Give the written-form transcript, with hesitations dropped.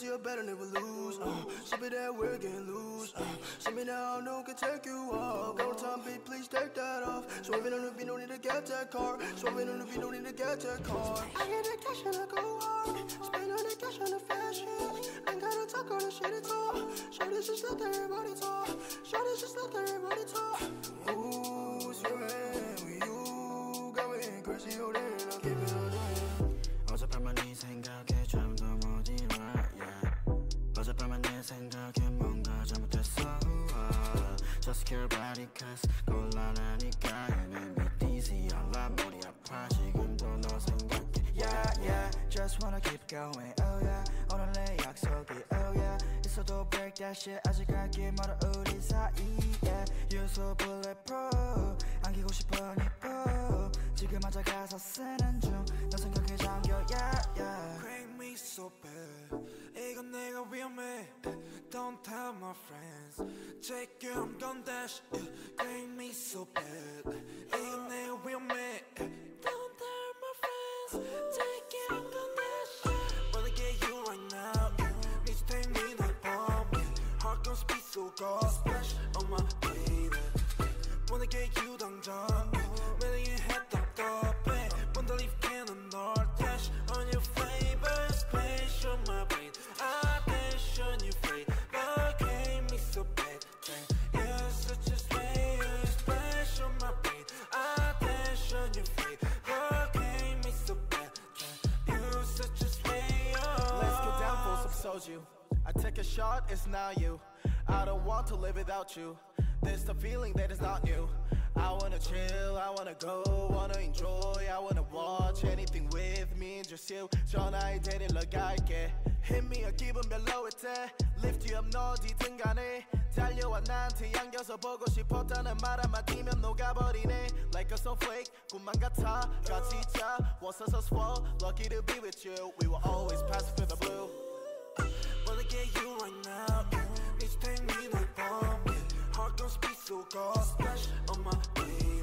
you're better, never lose. Show me that we're getting loose. Show me now, no can take you off. Go time, babe, please take that off. Swerving on the beat, no need to get that car. Swerving on the beat, no need to get that car. I get that cash and I go hard. Spend all that cash on the fashion. Ain't gotta talk all the shit at all. Shorty just let everybody talk. Shorty just let everybody talk. Ooh, swerving with you. Going crazy, hold it, I'll keep it on it. 어젯밤만 네 생각에 잠도 못 일어 yeah. 어젯밤만 내 생각에 뭔가 잘못했어 Just care about it cause 곤란하니까 And make it easy 알라 머리 아파 지금도 너 생각해 Yeah yeah Just wanna keep going Oh yeah 오늘 내 약속이 Oh yeah 있어도 break that shit 아직 갈 길 멀어 우리 사이에 You're so bulletproof 안기고 싶으니까 지금 앉아 가사 쓰는 중 너 생각에 잠겨 yeah yeah Crank me so bad 이건 내가 위험해 Don't tell my friends Take you I'm gon' dash Crank me so bad 이건 내가 위험해 Don't tell my friends Take you I'm gon' dash Wanna get you right now Need to take me to bomb Heart gon' speed so cold Splash on my baby Wanna get you 당장 매일 했던 떠배 Wanna leave cannon or dash On your flavor Splash on my brain I dash on your flavor Gave me so bad You're such a slayer Splash on my brain I dash on your flavor Gave me so bad You're such a slayer Let's get down for some soju. I take a shot, it's not you. I don't want to live without you. There's the feeling that is not new. I wanna chill, I wanna go, wanna enjoy, I wanna watch anything with me, just you. 전화에 데리러 갈게. Hit me a 기분 별로일 때 Lift you up 너 어디든 간에 달려와 나한테 안겨서 보고 싶었다는 말 한마디면 녹아버리네 Like a snowflake 꿈만 같아 같이 자 Was so swell Lucky to be with you We will always pass through the blue Wanna get you right now Need to take me to bomb Heart gon' speed so cold Splash on my baby